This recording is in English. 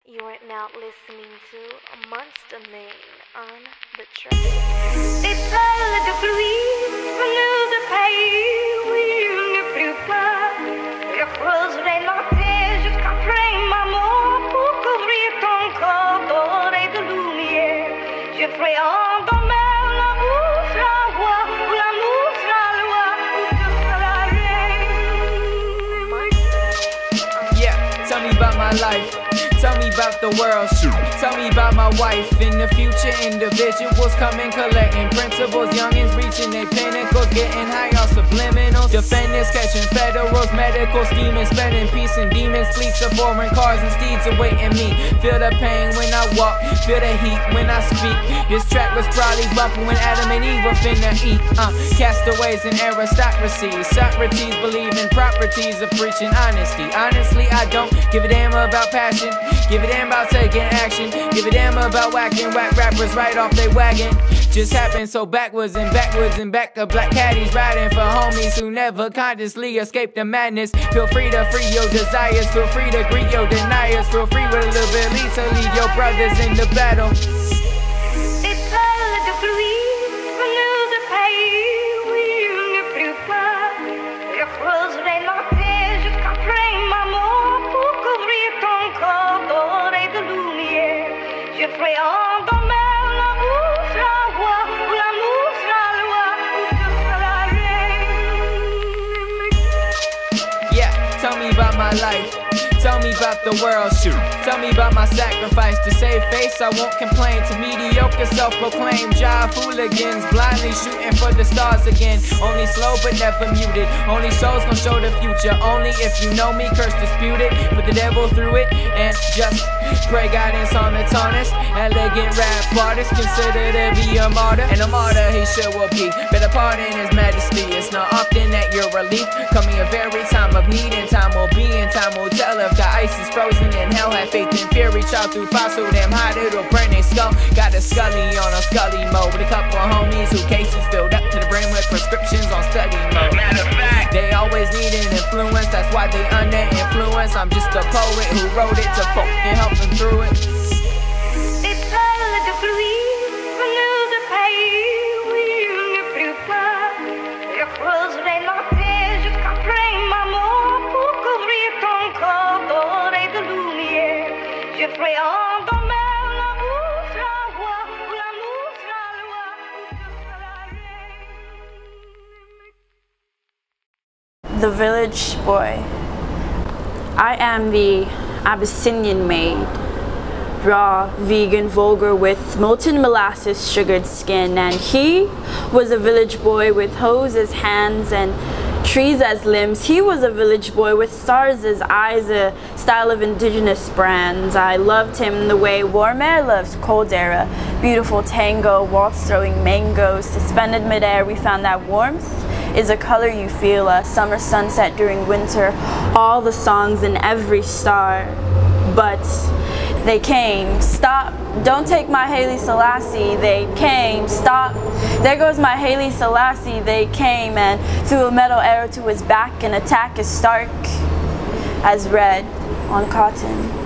You are now listening to a Monster Main on the track. C'est elle de pluie venue de pays où il ne pleut pas. Je creuserai la terre jusqu'après ma mort pour couvrir ton corps doré de lumière. Je ferai endormir l'amour sera roi, ou l'amour sera loi, ou je serai reine. Yeah, tell me about my life. Tell me about the world, shoot. Tell me about my wife. In the future, individuals coming, collecting principles. Youngins reaching their pinnacles, getting high on subliminals. Defenders catching federals, medical scheming, spending peace and demons. Fleets of foreign cars and steeds awaiting me. Feel the pain when I walk, feel the heat when I speak. This track was probably bumping when Adam and Eve were finna eat. Castaways and aristocracy. Socrates believe in properties of preaching honesty. Honestly, I don't give a damn about passion. Give a damn about taking action. Give a damn about whacking whack rappers right off they wagon. Just happened so backwards and back of black caddies riding for homies who never consciously escape the madness. Feel free to free your desires. Feel free to greet your deniers. Feel free with a little bit lead to lead your brothers in the battle. C'est elle de pluie venue de pays où il ne pleut pas. Je creuserai la terre jusqu'après ma mort pour couvrir ton corps doré de lumière. Je ferai endormir l'amour sera roi, ou l'amour sera loi, ou je serai reine. Yeah, tell me about my life. Tell me about the world, shoot. Tell me about my sacrifice to save face. I won't complain to mediocre self-proclaimed jive hooligans, blindly shooting for the stars again. Only slow but never muted. Only souls gon' show the future. Only if you know me, curse disputed. Put the devil through it and just pray guidance on the honest. Elegant rap artist considered to be a martyr, and a martyr he sure will be. Better pardon his majesty. It's not often that your relief coming a very time of need, and time will be, and time will tell if the ice is frozen in hell. Have faith in fury, child through fire so damn hot it'll burn their skull. Got a scully on a scully mode with a couple of homies who cases filled up to the brim with prescriptions on study mode. Matter of fact, they always need an influence, that's why they under influence. I'm just a poet who wrote it to folk and help them through it. C'est elle de pluie venue de pays où il ne pleut pas. Je creuserai la terre jusqu'après ma mort pour couvrir ton corps doré de lumière. Je ferai endormir l'amour sera roi, ou l'amour sera loi, ou je serai reine. The village boy. I am the Abyssinian maid, raw, vegan, vulgar, with molten molasses sugared skin, and he was a village boy with hoes as hands and trees as limbs. He was a village boy with stars as eyes, a style of indigenous brands. I loved him the way warm air loves cold air, a beautiful tango, waltz throwing mangoes, suspended midair. We found that warmth is a color you feel, a summer sunset during winter, all the songs and every star. But they came, stop, don't take my Haile Selassie. They came, stop, there goes my Haile Selassie. They came and threw a metal arrow to his back, and attack as stark as red on cotton.